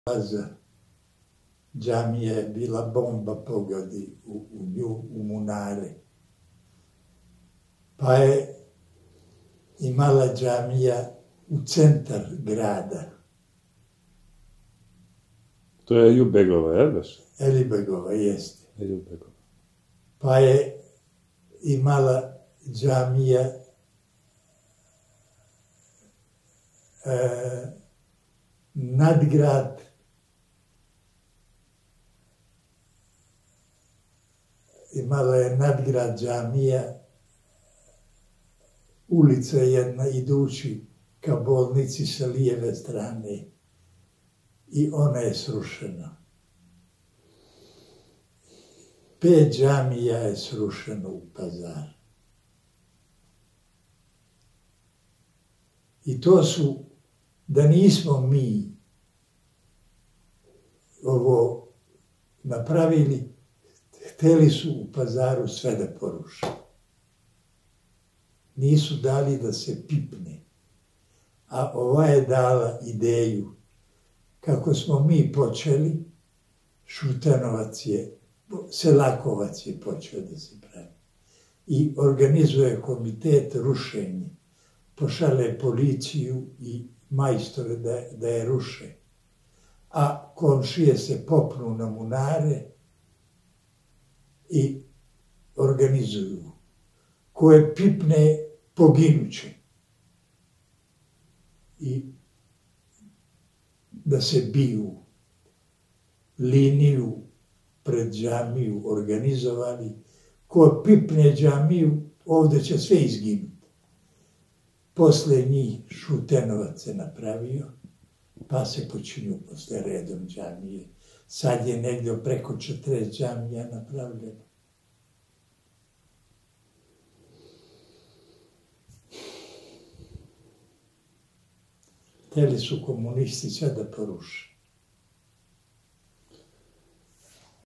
Džamija je bila bomba, pogodi u nju, u Munare. Pa je imala džamija u centar grada. To je Ejubegova, je li? Ejubegova, jeste. Ejubegova. Pa je imala džamija nadgrad imala je nadgrad džamija, ulica jedna idući ka bolnici sa lijeve strane i ona je srušena. 5 džamija je srušeno u Pazaru. I to su, da nismo mi ovo napravili, hteli su u Pazaru sve da poruše. Nisu dali da se pipne. A ova je dala ideju kako smo mi počeli, Šutanovac je, Selakovac je počeo da se pravi. I organizuje komitet rušenja. Pošale policiju i majstore da je ruše. A komšije se popnu na Munare i organizuju. Koje pipne, poginuće. I da se biju. Liniju pred džamiju organizovali. Ko pipne džamiju, ovde će sve izginuti. Posle njih Šutenovac se napravio, pa se počinju posle redom džamije. Sad je negdje preko 40 džamija napravljeno. Hteli su komunisti sve da poruše.